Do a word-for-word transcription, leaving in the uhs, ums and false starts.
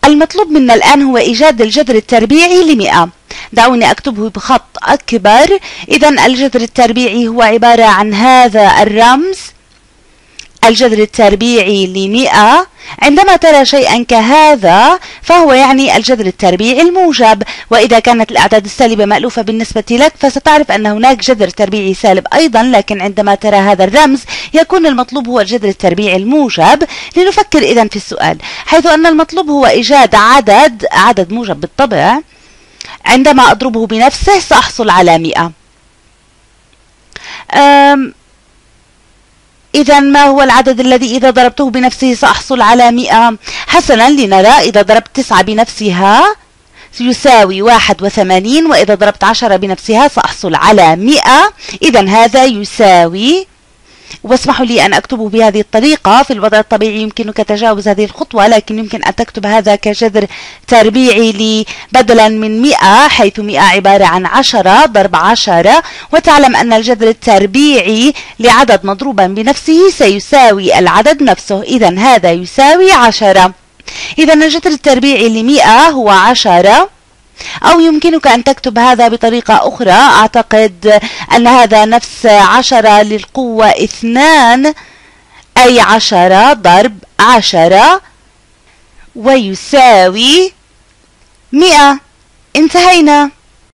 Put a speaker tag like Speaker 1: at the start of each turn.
Speaker 1: المطلوب منا الآن هو إيجاد الجذر التربيعي لمئة. دعوني أكتبه بخط أكبر. إذا الجذر التربيعي هو عبارة عن هذا الرمز، الجذر التربيعي لمئة. عندما ترى شيئا كهذا فهو يعني الجذر التربيعي الموجب، وإذا كانت الأعداد السالبة مألوفة بالنسبة لك فستعرف أن هناك جذر تربيعي سالب أيضا، لكن عندما ترى هذا الرمز يكون المطلوب هو الجذر التربيعي الموجب. لنفكر إذا في السؤال، حيث أن المطلوب هو إيجاد عدد عدد موجب بالطبع. عندما أضربه بنفسه سأحصل على مئة. أم إذا ما هو العدد الذي إذا ضربته بنفسه سأحصل على مئة؟ حسنا، لنرى. إذا ضربت تسعة بنفسها يساوي واحد وثمانين، وإذا ضربت عشرة بنفسها سأحصل على مئة. إذا هذا يساوي، واسمحوا لي أن أكتبه بهذه الطريقة. في الوضع الطبيعي يمكنك تجاوز هذه الخطوة، لكن يمكن أن تكتب هذا كجذر تربيعي لي بدلا من مئة، حيث مئة عبارة عن عشرة ضرب عشرة، وتعلم أن الجذر التربيعي لعدد مضروبا بنفسه سيساوي العدد نفسه. إذا هذا يساوي عشرة. إذا الجذر التربيعي لمئة هو عشرة. أو يمكنك أن تكتب هذا بطريقة أخرى. أعتقد أن هذا نفس عشرة للقوة اثنان، أي عشرة ضرب عشرة، ويساوي مئة. انتهينا.